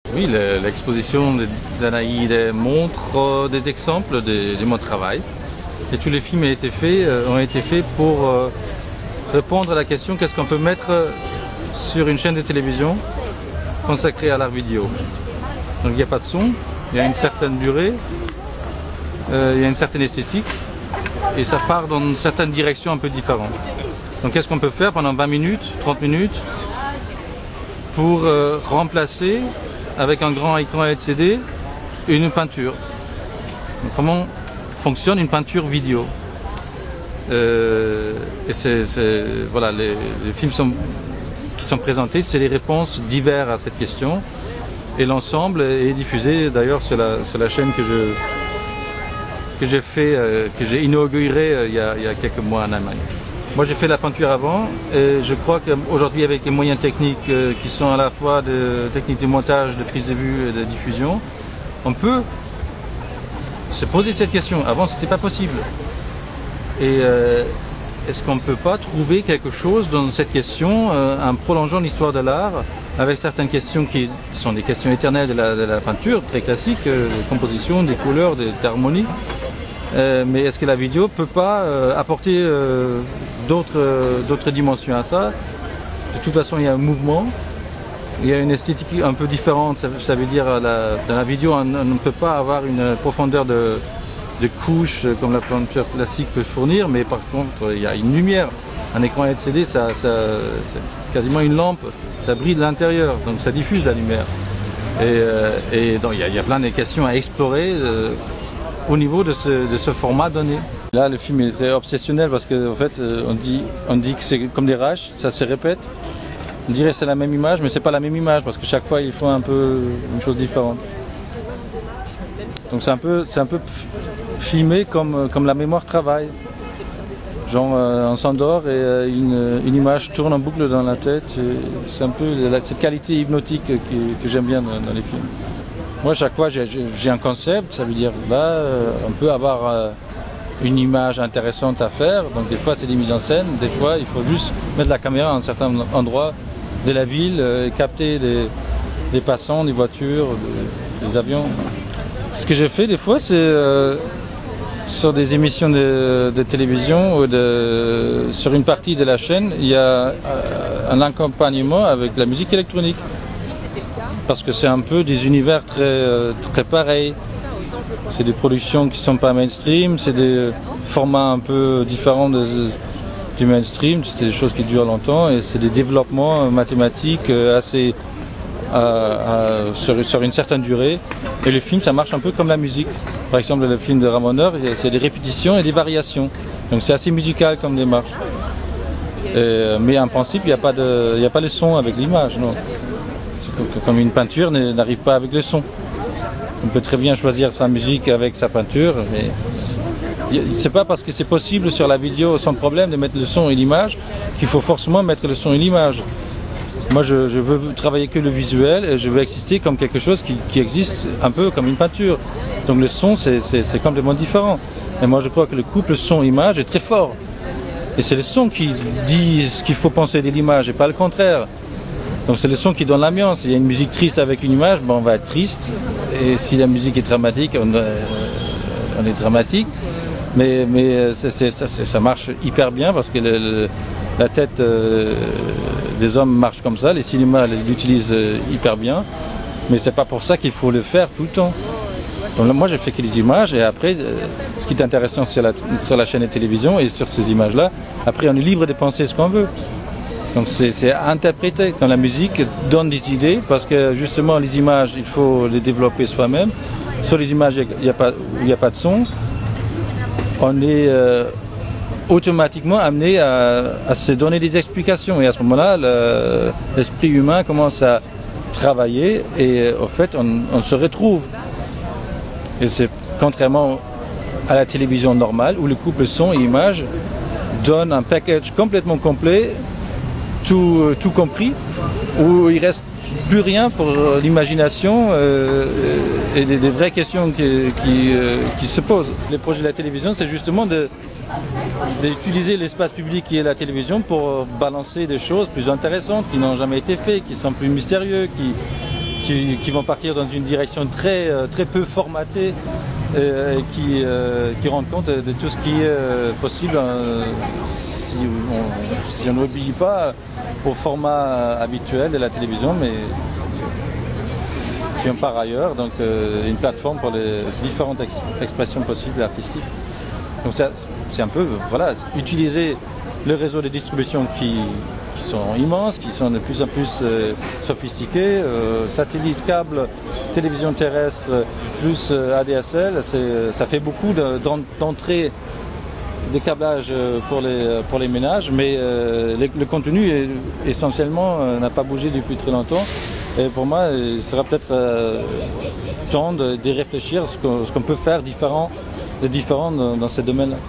Oui, l'exposition d'Anaïde montre des exemples de mon travail. Et tous les films ont été faits pour répondre à la question qu'est-ce qu'on peut mettre sur une chaîne de télévision consacrée à l'art vidéo. Donc il n'y a pas de son, il y a une certaine durée, il y a une certaine esthétique et ça part dans une certaine direction un peu différente. Donc qu'est-ce qu'on peut faire pendant 20 minutes, 30 minutes pour remplacer avec un grand écran LCD une peinture. Donc, comment fonctionne une peinture vidéo? Et voilà, les films qui sont présentés, c'est les réponses diverses à cette question. Et l'ensemble est diffusé d'ailleurs sur la chaîne que j'ai inaugurée il y a quelques mois en Allemagne. Moi j'ai fait la peinture avant et je crois qu'aujourd'hui avec les moyens techniques qui sont à la fois de techniques de montage, de prise de vue et de diffusion, on peut se poser cette question. Avant c'était pas possible. Et est-ce qu'on ne peut pas trouver quelque chose dans cette question en prolongeant l'histoire de l'art avec certaines questions qui sont des questions éternelles de la peinture, très classiques, de composition, des couleurs, d'harmonie. Mais est-ce que la vidéo ne peut pas apporter d'autres dimensions à ça? De toute façon, il y a un mouvement, il y a une esthétique un peu différente. Ça veut dire, dans la vidéo, on ne peut pas avoir une profondeur de couches comme la peinture classique peut fournir, mais par contre, il y a une lumière. Un écran LCD, c'est quasiment une lampe, ça brille de l'intérieur, donc ça diffuse la lumière. Et donc, il y a plein de questions à explorer au niveau de ce format donné. Là, le film est très obsessionnel parce qu'en fait, on dit que c'est comme des raches, ça se répète. On dirait que c'est la même image, mais c'est pas la même image parce que chaque fois, il faut un peu une chose différente. Donc c'est un peu filmé comme la mémoire travaille. Genre, on s'endort et une image tourne en boucle dans la tête. C'est un peu cette qualité hypnotique que j'aime bien dans les films. Moi, chaque fois, j'ai un concept, ça veut dire, là, on peut avoir une image intéressante à faire. Donc, des fois, c'est des mises en scène. Des fois, il faut juste mettre la caméra à un certain endroit de la ville et capter des passants, des voitures, des avions. Ce que j'ai fait, des fois, c'est sur des émissions de télévision ou sur une partie de la chaîne, il y a un accompagnement avec la musique électronique. Parce que c'est un peu des univers très pareils. C'est des productions qui ne sont pas mainstream, c'est des formats un peu différents du mainstream, c'est des choses qui durent longtemps et c'est des développements mathématiques assez sur une certaine durée. Et le film, ça marche un peu comme la musique. Par exemple, le film de Ramoneur, c'est des répétitions et des variations. Donc c'est assez musical comme démarche. Mais en principe, il n'y a pas le son avec l'image, non. Comme une peinture n'arrive pas avec le son. On peut très bien choisir sa musique avec sa peinture, mais c'est pas parce que c'est possible sur la vidéo sans problème de mettre le son et l'image qu'il faut forcément mettre le son et l'image. Moi je veux travailler que le visuel et je veux exister comme quelque chose qui existe un peu comme une peinture. Donc le son c'est complètement différent. Et moi je crois que le couple son-image est très fort. Et c'est le son qui dit ce qu'il faut penser de l'image et pas le contraire. Donc c'est le son qui donne l'ambiance. Il y a une musique triste avec une image, ben on va être triste. Et si la musique est dramatique, on est dramatique. Mais ça marche hyper bien parce que la tête des hommes marche comme ça. Les cinémas l'utilisent hyper bien. Mais c'est pas pour ça qu'il faut le faire tout le temps. Donc, moi j'ai fait que les images et après, ce qui est intéressant sur la chaîne de télévision et sur ces images-là, après on est libre de penser ce qu'on veut. Donc c'est à interpréter. Quand la musique donne des idées, parce que justement les images, il faut les développer soi-même. Sur les images où il n'y a pas de son, on est automatiquement amené à se donner des explications. Et à ce moment-là, l'esprit humain commence à travailler et au fait, on se retrouve. Et c'est contrairement à la télévision normale, où le couple son et image donne un package complètement complet, tout compris, où il ne reste plus rien pour l'imagination et des vraies questions qui se posent. Le projet de la télévision, c'est justement d'utiliser l'espace public qui est la télévision pour balancer des choses plus intéressantes, qui n'ont jamais été faites, qui sont plus mystérieuses, qui vont partir dans une direction très peu formatée et qui rendent compte de tout ce qui est possible si on n'obéit pas au format habituel de la télévision, mais si on part ailleurs, donc une plateforme pour les différentes expressions possibles artistiques. Donc c'est un peu, voilà, utiliser le réseau de distribution qui sont immenses, qui sont de plus en plus sophistiqués, satellites, câbles, télévision terrestre, plus ADSL, ça fait beaucoup d'entrées de câblage pour les ménages, mais le contenu essentiellement n'a pas bougé depuis très longtemps. Et pour moi, il sera peut-être temps de réfléchir à ce qu'on peut faire de différent dans ces domaines-là.